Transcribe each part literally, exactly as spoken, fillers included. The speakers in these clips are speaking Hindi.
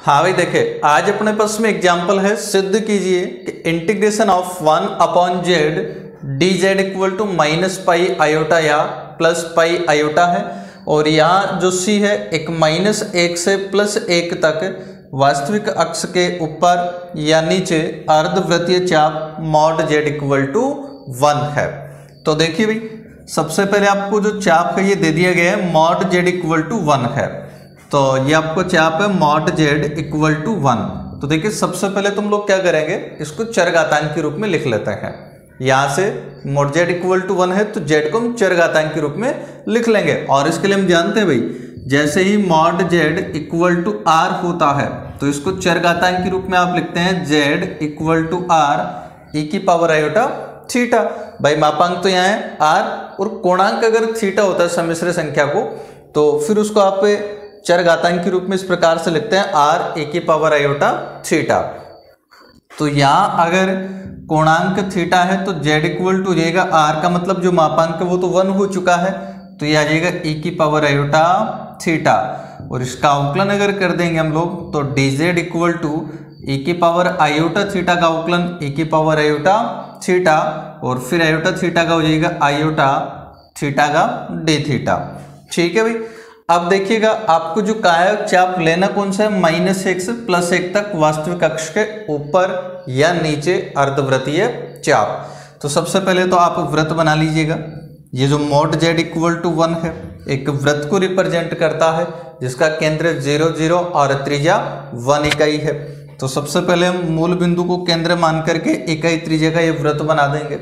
हाँ भाई देखिए, आज अपने पास में एग्जाम्पल है, सिद्ध कीजिए कि integration of one upon Z D Z equal to minus pi iota या प्लस पाई आयोटा है। और यहाँ जो सी है एक माइनस एक से प्लस एक तक वास्तविक अक्ष के ऊपर या नीचे अर्धवृत्तीय चाप mod Z equal to one है। तो देखिए भाई, सबसे पहले आपको जो चाप है ये दे दिया गया है mod Z equal to one है। तो ये आपको चाप है mod Z equal to one. तो देखिए सबसे पहले तुम लोग क्या करेंगे, इसको चरघातांक के रूप में लिख लेते हैं। यहाँ से mod Z equal to one है तो जेड को हम चरघातांक के रूप में लिख लेंगे। और इसके लिए हम जानते हैं भाई, जैसे ही mod Z equal to R होता है तो इसको चरघातांक के रूप में आप लिखते हैं Z equal to R E की पावर आयोटा थीटा। भाई मापांक तो यहाँ है आर, और कोणांक अगर थीटा होता है सम्मिश्र संख्या को, तो फिर उसको आप चरघातांक के रूप में इस प्रकार से लिखते हैं आर ए की पावर आयोटा थीटा। तो यहाँ अगर कोणांक थीटा है तो जेड इक्वल टू जाएगा आर का मतलब जो मापांक है वो तो वन हो चुका है, तो ये आ जाएगा ए की पावर आयोटा थीटा। और इसका अवकलन अगर कर देंगे हम लोग तो D Z equal to A की पावर आयोटा थीटा का अवकलन ए की पावर आयोटा थीटा, और फिर आयोटा थीटा का हो जाएगा आयोटा थीटा का डी थीटा। ठीक है भाई, अब देखिएगा आपको जो कहा है चाप लेना कौन सा है, माइनस एक से प्लस एक तक वास्तविक अक्ष के ऊपर या नीचे अर्धवृत्तीय चाप। तो सबसे पहले तो आप वृत्त बना लीजिएगा। ये जो mod Z equal to one है एक वृत्त को रिप्रेजेंट करता है जिसका केंद्र जीरो जीरो और त्रिज्या वन इकाई है। तो सबसे पहले हम मूल बिंदु को केंद्र मान करके इकाई त्रिज्या का ये वृत्त बना देंगे।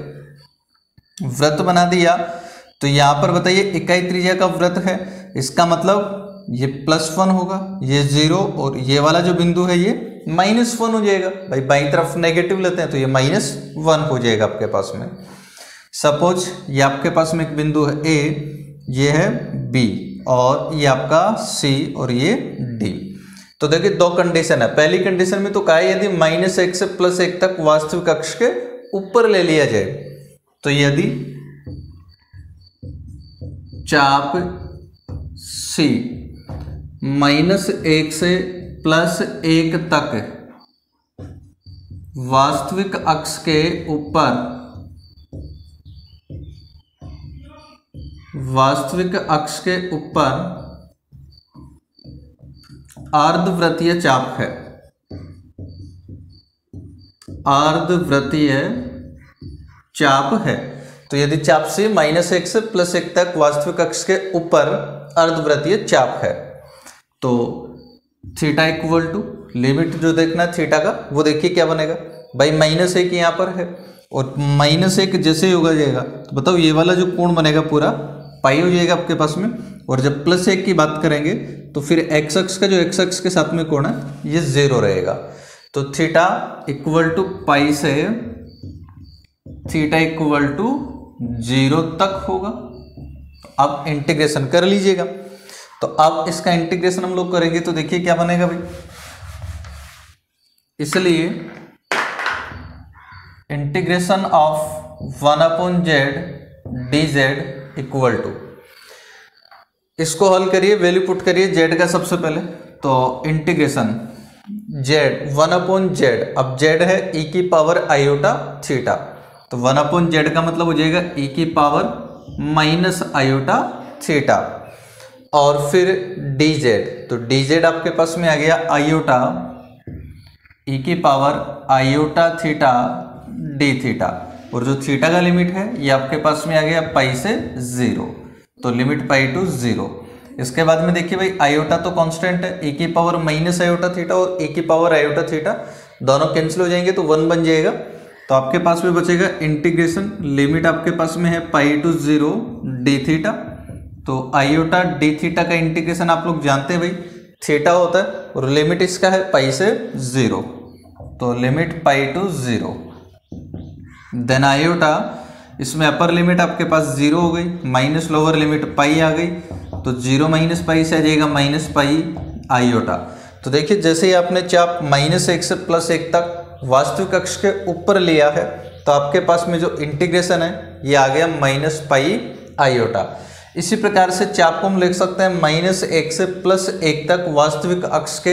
वृत्त बना दिया तो यहाँ पर बताइए इकाई त्रिज्या का वृत्त है, इसका मतलब ये प्लस वन होगा, ये जीरो, और ये वाला जो बिंदु है ये माइनस वन हो जाएगा। भाई बाईं तरफ नेगेटिव लेते हैं तो ये माइनस वन हो जाएगा आपके पास में। सपोज ये आपके पास में एक बिंदु है ए, ये है बी, और ये आपका सी और ये डी। तो देखिए दो कंडीशन है। पहली कंडीशन में तो कहा है यदि माइनस एक से प्लस एक तक वास्तविक अक्ष के ऊपर ले लिया जाए, तो यदि चाप सी माइनस एक से प्लस एक तक वास्तविक अक्ष के ऊपर वास्तविक अक्ष के ऊपर अर्धवृत्तीय चाप है, अर्धवृत्तीय चाप है। तो यदि चाप से माइनस एक से प्लस एक तक वास्तविक अक्ष के ऊपर अर्धवृत्तीय चाप है, तो थीटा इक्वल टू लिमिट जो देखना है थीटा का वो देखिए क्या बनेगा। भाई माइनस एक यहाँ पर है और माइनस एक जैसे ही होगा जाएगा तो बताओ ये वाला जो कोण बनेगा पूरा पाई हो जाएगा आपके पास में। और जब प्लस एक की बात करेंगे तो फिर एक्स अक्ष का जो एक्स अक्ष के साथ में कोण है ये जीरो रहेगा। तो थीटा इक्वल टू पाई से थीटा इक्वल टू जीरो तक होगा। अब इंटीग्रेशन कर लीजिएगा। तो अब इसका इंटीग्रेशन हम लोग करेंगे तो देखिए क्या बनेगा भाई। इसलिए integration of one upon Z D Z equal to, इसको हल करिए, वैल्यू पुट करिए जेड का सबसे पहले। तो integration Z one upon Z, अब जेड है ई की पावर आयोटा थीटा, तो वन अपॉन जेड का मतलब हो जाएगा ई की पावर माइनस आयोटा थीटा, और फिर डी जेड, तो डी जेड आपके पास में आ गया आयोटा ई की power iota theta D theta, और जो थीटा का लिमिट है ये आपके पास में आ गया पाई से जीरो, तो लिमिट पाई टू जीरो। इसके बाद में देखिए भाई आयोटा तो कांस्टेंट है, ई की पावर माइनस आयोटा थीटा और ई की पावर आयोटा थीटा दोनों कैंसिल हो जाएंगे तो वन बन जाएगा। तो आपके पास में बचेगा इंटीग्रेशन, लिमिट आपके पास में है pi to zero D theta. तो आयोटा डी थीटा का इंटीग्रेशन आप लोग जानते हैं भाई थीटा होता है, और लिमिट इसका है पाई से जीरो, तो limit pi to zero. Then iota, इसमें अपर लिमिट आपके पास जीरो हो गई, माइनस लोअर लिमिट पाई आ गई, तो जीरो माइनस पाई से आ जाएगा माइनस पाई आयोटा। तो देखिए जैसे ही आपने चाप माइनस एक से प्लस एक तक वास्तविक अक्ष के ऊपर लिया है तो आपके पास में जो इंटीग्रेशन है ये आ गया माइनस पाई आयोटा। इसी प्रकार से चाप को हम लिख सकते हैं माइनस एक से प्लस एक तक वास्तविक अक्ष के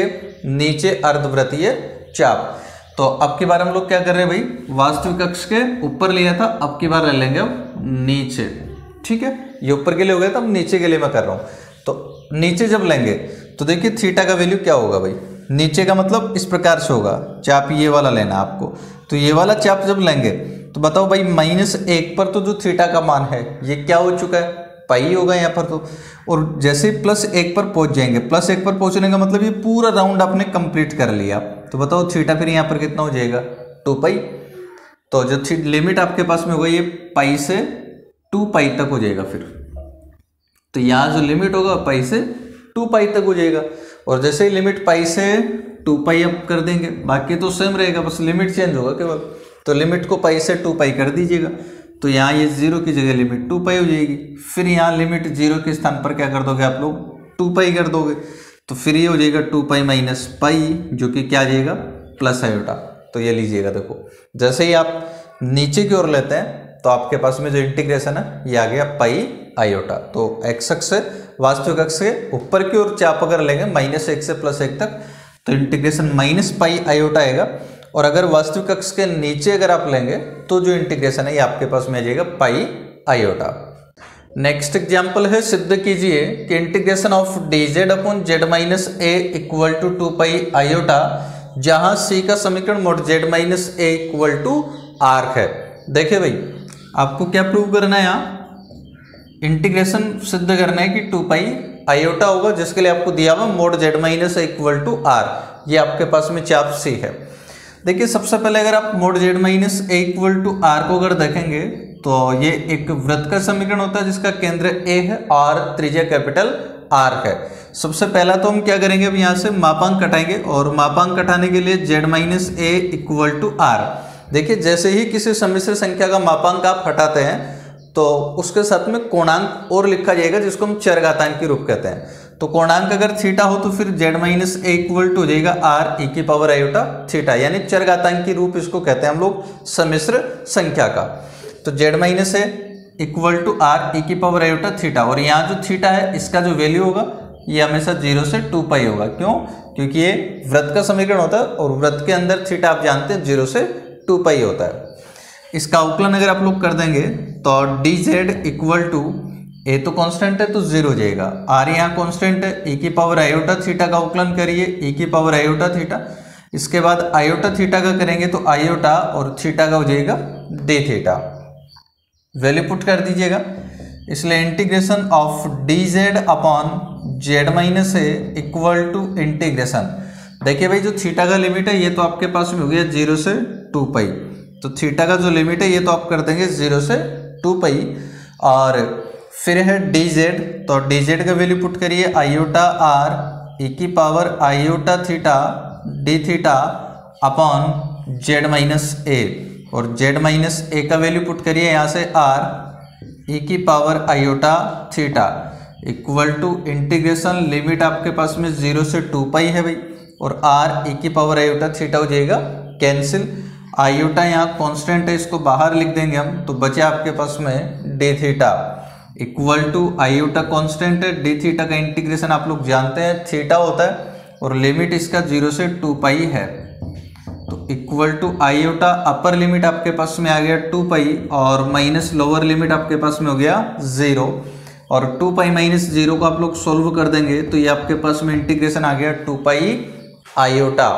नीचे अर्धवृत्तीय चाप। तो अब की बार हम लोग क्या कर रहे हैं भाई, वास्तविक अक्ष के ऊपर लिया था, अब की बार ले लेंगे हम नीचे। ठीक है, ये ऊपर के लिए हो गया था, अब नीचे के लिए मैं कर रहा हूँ। तो नीचे जब लेंगे तो देखिए थीटा का वैल्यू क्या होगा भाई, नीचे का मतलब इस प्रकार से होगा, चाप ये वाला लेना आपको। तो ये वाला चाप जब लेंगे तो बताओ भाई माइनस एक पर तो जो थीटा का मान है ये क्या हो चुका है, पाई होगा यहाँ पर तो। और जैसे ही प्लस एक पर पहुंच जाएंगे, प्लस एक पर पहुंचने का मतलब ये पूरा राउंड आपने कंप्लीट कर लिया। तो बताओ थीटा फिर यहाँ पर कितना हो जाएगा, टू पाई। तो जो थी लिमिट आपके पास में होगा ये पाई से टू पाई तक हो जाएगा फिर। तो यहाँ जो लिमिट होगा पाई से टू पाई तक हो जाएगा। और जैसे ही लिमिट पाई से टू पाई अप कर देंगे, बाकी तो सेम रहेगा, बस लिमिट चेंज होगा केवल। तो लिमिट को पाई से टू पाई कर दीजिएगा, तो यहाँ ये जीरो की जगह लिमिट टू पाई हो जाएगी। फिर यहाँ लिमिट जीरो के स्थान पर क्या कर दोगे आप लोग, टू पाई कर दोगे। तो फिर ये हो जाएगा टू पाई माइनस पाई, जो कि क्या आ जाएगा, प्लस आयोटा। तो ये लीजिएगा, देखो जैसे ही आप नीचे की ओर लेते हैं तो आपके पास में जो इंटीग्रेशन है ये आ गया पाई आयोटा। तो एक्स अक्ष से वास्तविक अक्ष से ऊपर की ओर चाप अगर लेंगे माइनस एक से प्लस एक तक तो इंटीग्रेशन माइनस पाई आयोटा आएगा। और अगर वास्तविक अक्ष के नीचे अगर आप लेंगे तो जो इंटीग्रेशन है ये आपके पास में आ जाएगा पाई आयोटा। नेक्स्ट एग्जाम्पल है, सिद्ध कीजिए कि integration of D Z upon Z minus A equal to two pi iota, जहां सी का समीकरण mod Z minus A equal to arc है। देखिए भाई आपको क्या प्रूव करना है, यहाँ इंटीग्रेशन सिद्ध करना है कि टू पाई आयोटा होगा, जिसके लिए आपको दिया हुआ mod Z minus equal to R. ये आपके पास में चाप सी है। देखिए सबसे पहले अगर आप mod Z minus A equal to R को अगर देखेंगे तो ये एक वृत्त का समीकरण होता है जिसका केंद्र ए है और त्रिज्या कैपिटल आर है। सबसे पहला तो हम क्या करेंगे, अब यहाँ से मापांक कटाएंगे और मापांक कटाने के लिए Z minus A equal to R. देखिए जैसे ही किसी सम्मिश्र संख्या का मापांक आप हटाते हैं तो उसके साथ में कोणांक और लिखा जाएगा, जिसको हम चरघातांकी रूप कहते हैं। तो कोणांक अगर थीटा हो तो फिर Z minus A equal to हो जाएगा आर ई की पावर आयोटा थीटा, यानी चरघातांकी रूप इसको कहते हैं हम लोग सम्मिश्र संख्या का। तो Z minus A equal to R E की पावर आयोटा थीटा, और यहाँ जो थीटा है इसका जो वैल्यू होगा ये हमेशा जीरो से टू पाई होगा। क्यों? क्योंकि ये वृत्त का समीकरण होता है और वृत्त के अंदर थीटा आप जानते हैं जीरो से टू पाई होता है। इसका अवकलन अगर आप लोग कर देंगे तो D Z equal to A तो कांस्टेंट है तो जीरो हो जाएगा, आर यहाँ कांस्टेंट है, ई की पावर आयोटा थीटा का अवकलन करिए, ई की पावर आयोटा थीटा। इसके बाद आयोटा थीटा का करेंगे तो आयोटा और थीटा का हो जाएगा डी थीटा। वैल्यू पुट कर दीजिएगा, इसलिए integration of D Z upon Z minus A equal to integration. देखिए भाई जो थीटा का लिमिट है ये तो आपके पास में हो गया जीरो से टू पाई, तो थीटा का जो लिमिट है ये तो आप कर देंगे जीरो से टू पाई। और फिर है डी जेड, तो डी जेड का वैल्यू पुट करिए आयोटा आर ई की power iota theta D theta upon Z minus A, और जेड माइनस ए का वैल्यू पुट करिए यहाँ से आर ई की power iota theta equal to integration limit आपके पास में जीरो से टू पाई है भाई, और आर ई की पावर आयोटा थीटा हो जाएगा कैंसिल। आयोटा यहाँ कांस्टेंट है, इसको बाहर लिख देंगे हम, तो बचे आपके पास में D theta equal to iota constant है, डी थीटा का इंटीग्रेशन आप लोग जानते हैं थीटा होता है और लिमिट इसका जीरो से टू पाई है। तो equal to iota upper limit आपके पास में आ गया टू पाई और माइनस लोअर लिमिट आपके पास में हो गया जीरो, और टू पाई माइनस जीरो को आप लोग सोल्व कर देंगे तो ये आपके पास में इंटीग्रेशन आ गया टू पाई आयोटा।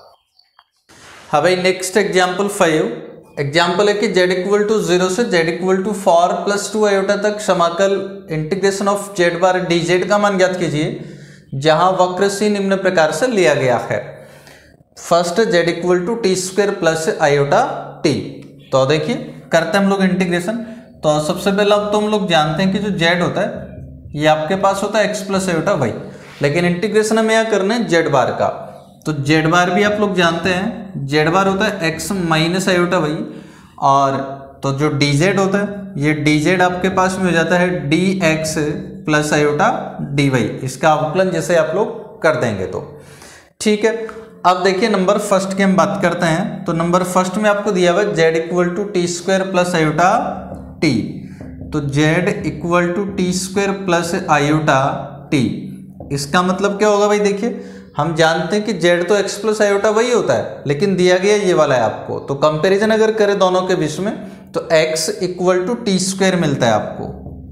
हाँ भाई नेक्स्ट एग्जाम्पल फाइव। एग्जाम्पल है कि z इक्वल टू जीरो से z equal to four plus two iota तक समाकल integration of Z bar D Z का मान ज्ञात कीजिए, जहां वक्र सी निम्न प्रकार से लिया गया है। First z equal to T square plus iota T. तो देखिए करते हैं हम लोग इंटीग्रेशन। तो सबसे पहला तो हम लोग जानते हैं कि जो z होता है ये आपके पास होता है x प्लस आयोटा वाई, लेकिन इंटीग्रेशन हमें यहाँ करना है z बार का। तो जेड बार भी आप लोग जानते हैं, जेड बार होता है एक्स माइनस आयोटा वाई, और तो जो डी जेड होता है ये डी जेड आपके पास में हो जाता है D X plus iota D Y. इसका अवकलन जैसे आप लोग कर देंगे तो ठीक है। अब देखिए नंबर फर्स्ट की हम बात करते हैं। तो नंबर फर्स्ट में आपको दिया हुआ है Z equal to T square plus iota T. तो Z equal to T square plus iota T, इसका मतलब क्या होगा भाई, देखिए हम जानते हैं कि जेड तो एक्स प्लस आयोटा वही होता है, लेकिन दिया गया ये वाला है आपको। तो कंपैरिजन अगर करें दोनों के बीच में तो x equal to T square मिलता है आपको,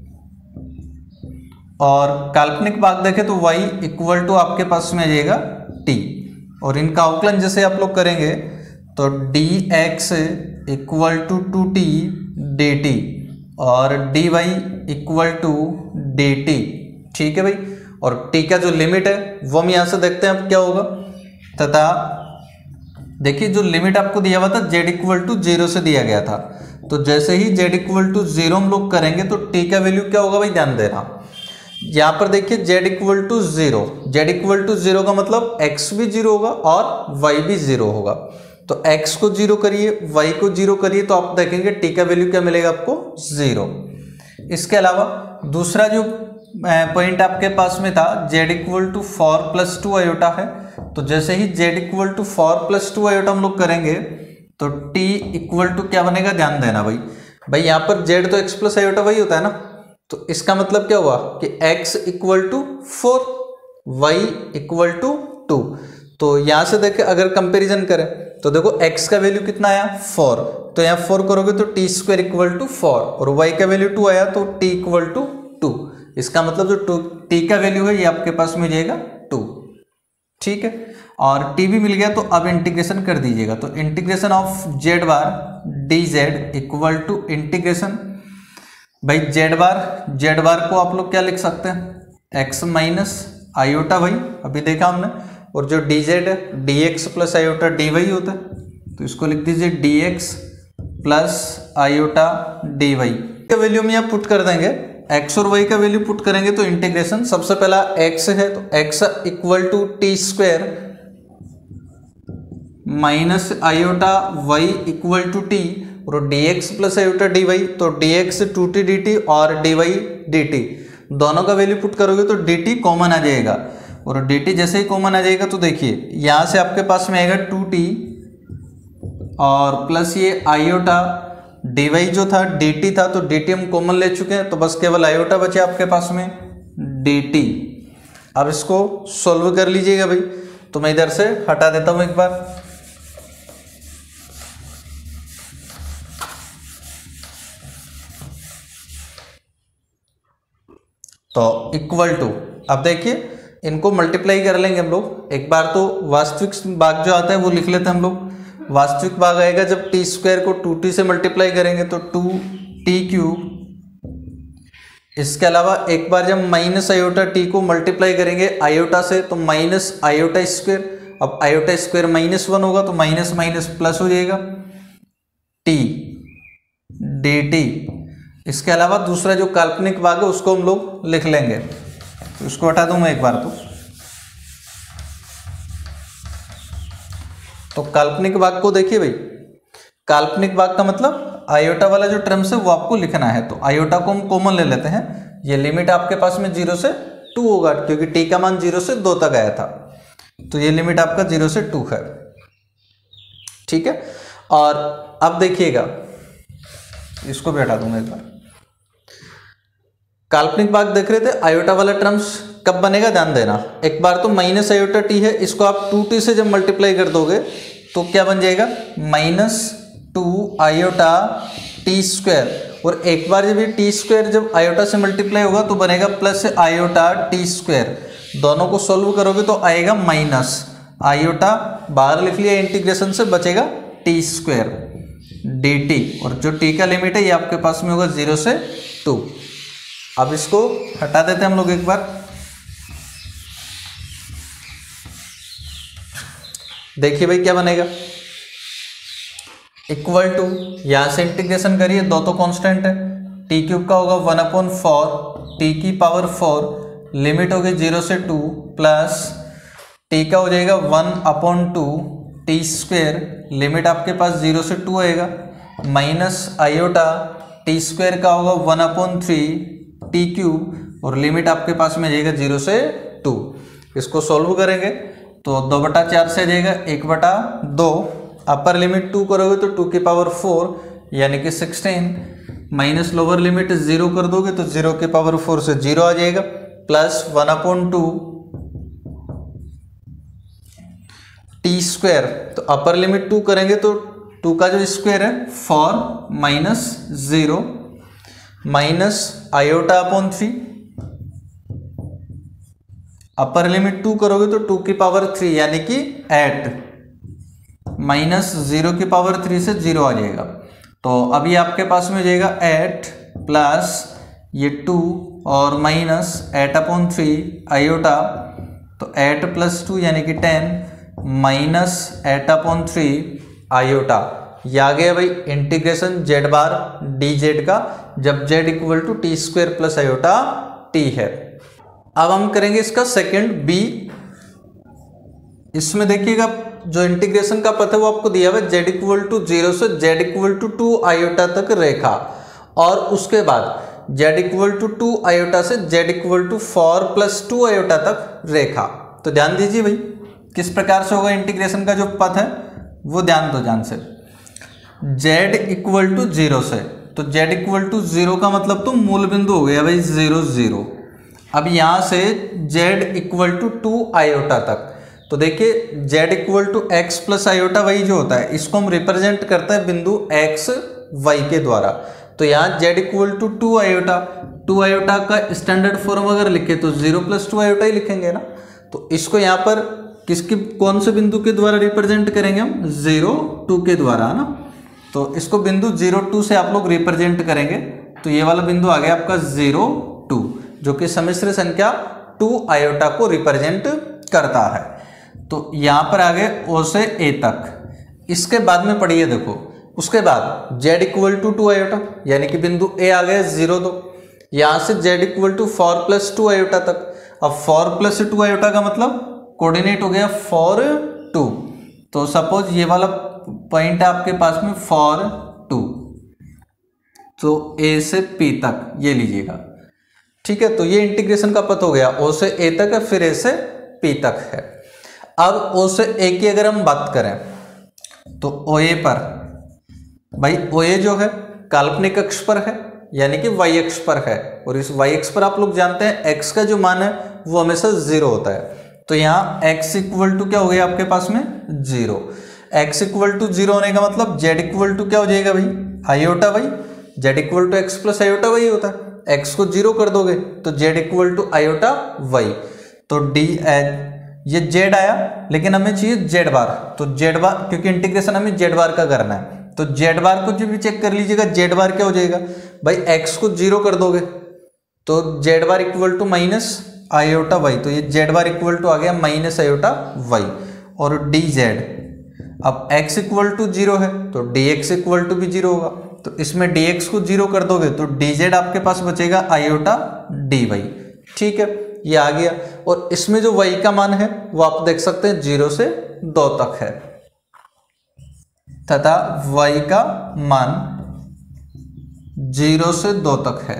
और काल्पनिक भाग देखें तो y इक्वल टू आपके पास में आ जाएगा t, और इनका अवकलन जैसे आप लोग करेंगे तो dx equal to two T D T और dy equal to D T. ठीक है भाई, और t का जो लिमिट है वो हम यहाँ से देखते हैं अब क्या होगा। तथा देखिए जो लिमिट आपको दिया हुआ था z इक्वल टू जीरो से दिया गया था, तो जैसे ही z इक्वल टू जीरो हम लोग करेंगे तो t का वैल्यू क्या होगा भाई, ध्यान देना। यहाँ पर देखिए z equal to zero, z equal to zero का मतलब x भी जीरो होगा और y भी जीरो होगा। तो x को जीरो करिए, y को जीरो करिए, तो आप देखेंगे t का वैल्यू क्या मिलेगा आपको, जीरो। इसके अलावा दूसरा जो पॉइंट आपके पास में था z equal to four plus two iota है, तो जैसे ही z equal to four plus two iota हम लोग करेंगे तो t इक्वल टू क्या बनेगा, ध्यान देना भाई। भाई यहाँ पर z तो x प्लस आयोटा वही होता है ना, तो इसका मतलब क्या हुआ कि x equal to four, y equal to two. तो यहाँ से देखे अगर कंपेरिजन करें तो देखो x का वैल्यू कितना आया, फोर, तो यहाँ फोर करोगे तो T square equal to four, और y का वैल्यू टू आया तो t इक्वल टू टू। इसका मतलब जो टू t का वैल्यू है ये आपके पास में जाएगा टू। ठीक है, और t भी मिल गया, तो अब इंटीग्रेशन कर दीजिएगा। तो integration of Z bar D Z equal to integration, भाई जेड बार जेड बार को आप लोग क्या लिख सकते हैं, x माइनस आयोटा, भाई अभी देखा हमने, और जो डी जेड है D X plus iota D Y होता है, तो इसको लिख दीजिए D X plus iota D Y का वैल्यू हम यहाँ पुट कर देंगे। x और y का वैल्यू पुट करेंगे तो इंटीग्रेशन, सबसे पहला x है तो x equal to T square minus iota y equal to T, और D X plus iota D Y, तो D X two T D T और डी वाई डी टी, दोनों का वैल्यू पुट करोगे तो डी टी कॉमन आ जाएगा, और डी टी जैसे ही कॉमन आ जाएगा तो देखिए यहाँ से आपके पास में आएगा टू टी और प्लस ये आयोटा, डी वाई जो था डी टी था, तो डी टी हम कॉमन ले चुके हैं, तो बस केवल आयोटा बचे आपके पास में डी टी। अब इसको सॉल्व कर लीजिएगा भाई, तो मैं इधर से हटा देता हूँ एक बार। तो इक्वल टू, अब देखिए इनको मल्टीप्लाई कर लेंगे हम लोग एक बार। तो वास्तविक भाग जो आता है वो लिख लेते हैं हम लोग। वास्तविक भाग आएगा जब टी स्क्वायर को टू टी से मल्टीप्लाई करेंगे तो टू टी क्यूब। इसके अलावा एक बार जब माइनस आयोटा टी को मल्टीप्लाई करेंगे आयोटा से तो माइनस आयोटा स्क्वायर, अब आयोटा स्क्वायर माइनस वन होगा तो माइनस माइनस प्लस हो जाएगा टी डी टी। इसके अलावा दूसरा जो काल्पनिक भाग है उसको हम लोग लिख लेंगे, तो उसको हटा दूं मैं एक बार। तो तो काल्पनिक भाग को देखिए भाई, काल्पनिक भाग का मतलब आयोटा वाला जो टर्म्स है वो आपको लिखना है, तो आयोटा को हम कॉमन ले लेते हैं। ये लिमिट आपके पास में जीरो से टू होगा, क्योंकि टी का मान जीरो से दो तक आया था, तो ये लिमिट आपका जीरो से टू है। ठीक है, और अब देखिएगा इसको भी हटा दूंगा एक बार। काल्पनिक भाग देख रहे थे, आयोटा वाला टर्म्स कब बनेगा ध्यान देना। एक बार तो माइनस आयोटा टी है, इसको आप टू टी से जब मल्टीप्लाई कर दोगे तो क्या बन जाएगा, minus two iota T square, और एक बार जब ये टी स्क्वायर जब आयोटा से मल्टीप्लाई होगा तो बनेगा प्लस आयोटा टी स्क्वायर। दोनों को सोल्व करोगे तो आएगा माइनस आयोटा, बाहर लिख लिया इंटीग्रेशन से, बचेगा टी स्क्वायर डी टी, और जो टी का लिमिट है ये आपके पास में होगा जीरो से टू। अब इसको हटा देते हैं हम लोग एक बार। देखिए भाई क्या बनेगा, इक्वल टू, यहां से इंटीग्रेशन करिए, दो तो कांस्टेंट है, टी क्यूब का होगा वन अपॉन फोर टी की पावर फोर, लिमिट होगी जीरो से टू, प्लस टी का हो जाएगा one upon two T square, limit आपके पास जीरो से टू आएगा, माइनस आयोटा टी स्क्वायर का होगा one upon three T cube, और लिमिट आपके पास में जाएगा जीरो से टू। इसको सॉल्व करेंगे तो दो बटा चार से जाएगा एक बटा दो, अपर लिमिट टू करोगे तो टू की पावर फोर यानी कि sixteen, minus lower limit zero कर दोगे तो जीरो की पावर फोर से जीरो आ जाएगा, plus one upon two T square, तो अपर लिमिट टू करेंगे तो टू का जो स्क्वायर है four minus zero minus iota upon three, upper limit two करोगे तो टू की पावर थ्री यानी कि एट, माइनस जीरो की पावर थ्री से जीरो आ जाएगा। तो अभी आपके पास में हो जाएगा एट प्लस ये टू और minus eight upon three iota, तो एट प्लस टू यानी कि ten minus eight upon three iota. ये आ गया भाई integration Z bar D Z का, जब Z equal to T square plus iota T है। अब हम करेंगे इसका सेकंड बी। इसमें देखिएगा जो इंटीग्रेशन का पथ है वो आपको दिया हुआ है जेड इक्वल टू जीरो से Z equal to two iota तक रेखा, और उसके बाद Z equal to two iota से Z equal to four plus two iota तक रेखा। तो ध्यान दीजिए भाई किस प्रकार से होगा इंटीग्रेशन का जो पथ है वो ध्यान दो ध्यान से। जेड इक्वल टू जीरो से, तो जेड इक्वल टू जीरो का मतलब तो मूल बिंदु हो गया भाई जीरो जीरो। अब यहाँ से Z equal to two iota तक, तो देखिए Z equal to X plus iota वही जो होता है, इसको हम रिप्रेजेंट करते हैं बिंदु एक्स वाई के द्वारा। तो यहाँ Z equal to two iota, two iota का स्टैंडर्ड फॉर्म अगर लिखे तो जीरो प्लस टू आयोटा ही लिखेंगे ना। तो इसको यहाँ पर किसके कौन से बिंदु के द्वारा रिप्रेजेंट करेंगे हम, जीरो टू के द्वारा ना। तो इसको बिंदु जीरो टू से आप लोग रिप्रेजेंट करेंगे, तो ये वाला बिंदु आ गया आपका जीरो टू, जो कि सम्मिश्र संख्या टू आयोटा को रिप्रेजेंट करता है। तो यहाँ पर आ गए ओ से ए तक। इसके बाद में पढ़िए देखो, उसके बाद Z equal to two iota यानी कि बिंदु ए आ गया जीरो दो, यहाँ से Z equal to four plus two iota तक। अब फोर प्लस टू आयोटा का मतलब कोऑर्डिनेट हो गया फोर टू, तो सपोज ये वाला पॉइंट है आपके पास में फोर टू, तो ए से पी तक ये लीजिएगा, ठीक है। तो ये इंटीग्रेशन का पथ हो गया, ओ से ए तक है फिर ए से पी तक है। अब ओ से ए की अगर हम बात करें तो ओ ए पर भाई ओ ए जो है काल्पनिक अक्ष पर है यानी कि वाई अक्ष पर है, और इस वाई अक्ष पर आप लोग जानते हैं एक्स का जो मान है वो हमेशा जीरो होता है। तो यहाँ एक्स इक्वल टू क्या हो गया आपके पास में zero, X equal to zero होने का मतलब जेड इक्वल टू क्या हो जाएगा भाई iota Y, Z equal to X plus iota Y होता है। एक्स को जीरो कर दोगे तो Z equal to iota Y, तो डी एच ये जेड आया, लेकिन हमें चाहिए जेड बार, तो जेड बार क्योंकि इंटीग्रेशन हमें जेड बार का करना है, तो जेड बार को जो भी चेक कर लीजिएगा जेड बार क्या हो जाएगा भाई, एक्स को जीरो कर दोगे तो Z bar equal to minus iota Y, तो ये जेड बार इक्वल टू आ गया माइनस आयोटा वाई। और डी जेड, अब एक्स इक्वल टू जीरो है तो डी एक्स इक्वल टू भी जीरो होगा, तो इसमें डी एक्स को जीरो कर दोगे तो डी जेड आपके पास बचेगा आयोटा डी वाई, ठीक है ये आ गया। और इसमें जो y का मान है वो आप देख सकते हैं जीरो से दो तक है, तथा y का मान जीरो से दो तक है,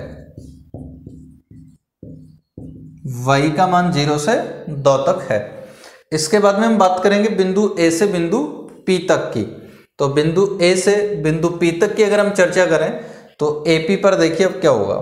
y का मान जीरो से दो तक है। इसके बाद में हम बात करेंगे बिंदु a से बिंदु p तक की। तो बिंदु a से बिंदु p तक की अगर हम चर्चा करें तो ap पर देखिए अब क्या होगा,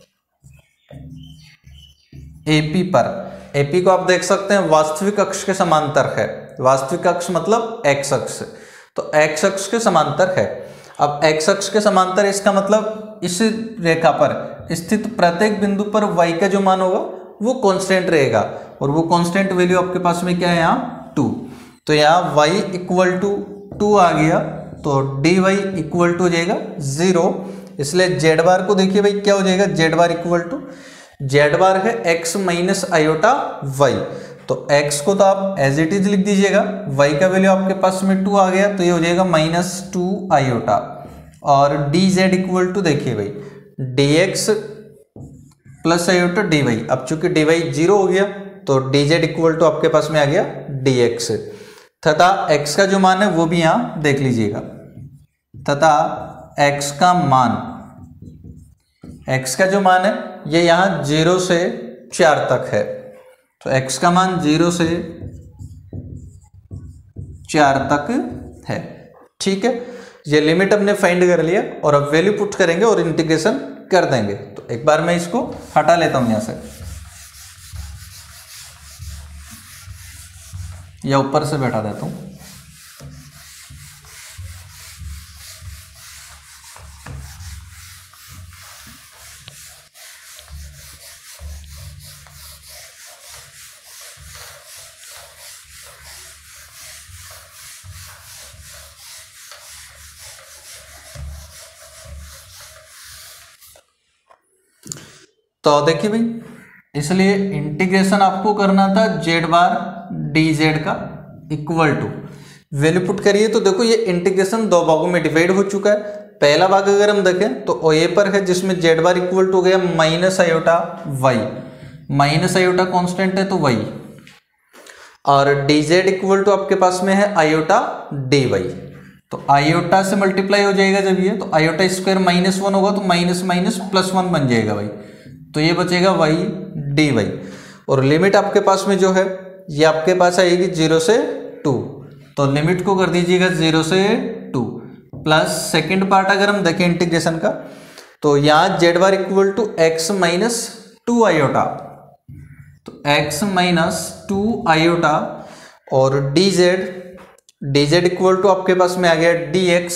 A P पर, A P को आप देख सकते हैं वास्तविक अक्ष के समांतर है, वास्तविक अक्ष मतलब x अक्ष, तो x अक्ष के समांतर है। अब x अक्ष के समांतर इसका मतलब इस रेखा पर स्थित प्रत्येक बिंदु पर y का जो मान होगा वो कांस्टेंट रहेगा, और वो कांस्टेंट वैल्यू आपके पास में क्या है यहाँ टू, तो यहाँ y इक्वल टू टू आ गया, तो डी वाई इक्वल टू हो जाएगा जीरो। इसलिए जेड बार को देखिए भाई क्या हो जाएगा, Z bar equal to Z bar है x माइनस आयोटा वाई, तो x को तो आप एज इट इज लिख दीजिएगा, y का वैल्यू आपके पास में टू आ गया तो ये हो जाएगा माइनस टू आयोटा। और डी जेड इक्वल टू देखिए भाई D X plus iota D Y, अब चूंकि डी वाई जीरो हो गया तो डी जेड इक्वल टू आपके पास में आ गया डी एक्स, तथा x का जो मान है वो भी यहाँ देख लीजिएगा, तथा x का मान x का जो मान है ये यहाँ जीरो से चार तक है, तो x का मान जीरो से चार तक है, ठीक है। ये लिमिट हमने फाइंड कर लिया और अब वैल्यू पुट करेंगे और इंटीग्रेशन कर देंगे। तो एक बार मैं इसको हटा लेता हूं यहां से, या ऊपर से बैठा देता हूं। तो देखिए भाई, इसलिए इंटीग्रेशन आपको करना था जेड बार डी जेड का इक्वल टू वैल्यू पुट करिए। तो देखो ये इंटीग्रेशन दो भागों में डिवाइड हो चुका है। पहला भाग अगर हम देखें तो ओ ए पर है, जिसमें जेड बार इक्वल टू हो गया minus iota Y, minus iota constant है तो वाई, और डी जेड इक्वल टू आपके पास में है आयोटा डी वाई। तो आयोटा से मल्टीप्लाई हो जाएगा जब ये, तो आयोटा स्क्वायर माइनस वन होगा तो माइनस माइनस प्लस वन बन जाएगा भाई, तो ये बचेगा वाई डी वाई। और लिमिट आपके पास में जो है ये आपके पास आएगी जीरो से टू, तो लिमिट को कर दीजिएगा जीरो से टू। प्लस सेकेंड पार्ट अगर हम देखें इंटीग्रेशन का, तो यहाँ Z bar equal to X minus two iota, तो एक्स माइनस टू आयोटा, और D Z D Z equal to आपके पास में आ गया डी एक्स।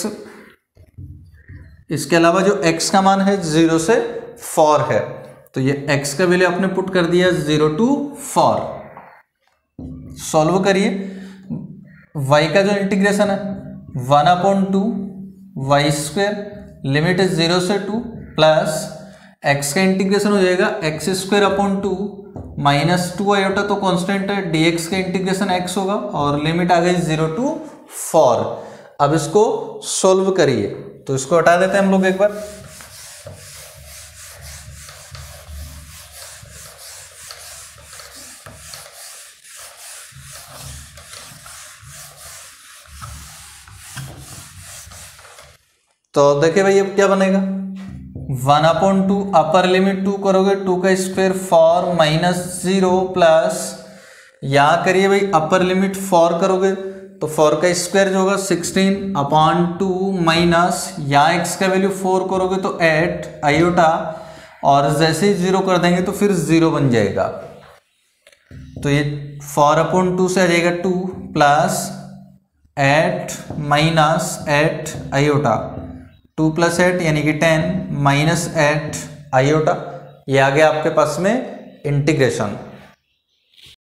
इसके अलावा जो x का मान है जीरो से फोर है, तो ये x का वैल्यू आपने पुट कर दिया जीरो टू फोर। सॉल्व करिए, y का जो इंटीग्रेशन है one upon two Y square, limit है जीरो से टू, प्लस x का इंटीग्रेशन हो जाएगा X square upon two minus two iota तो कांस्टेंट है, dx का इंटीग्रेशन x होगा, और लिमिट आ गई जीरो टू फोर। अब इसको सोल्व करिए, तो इसको हटा देते हैं हम लोग एक बार। तो देखिए भाई अब क्या बनेगा, one upon two upper limit two करोगे टू का square four minus zero, plus यहाँ करिए भाई अपर लिमिट फोर करोगे तो फोर का स्क्वायर जो होगा सिक्सटीन अपॉन टू, माइनस यहाँ एक्स का वैल्यू फोर करोगे तो एट आयोटा, और जैसे ही जीरो कर देंगे तो फिर जीरो बन जाएगा। तो ये फोर अपॉन टू से आ जाएगा two, plus eight minus eight iota, two plus eight यानी कि टेन माइनस एट आयोटा, ये आ गया आपके पास में इंटीग्रेशन।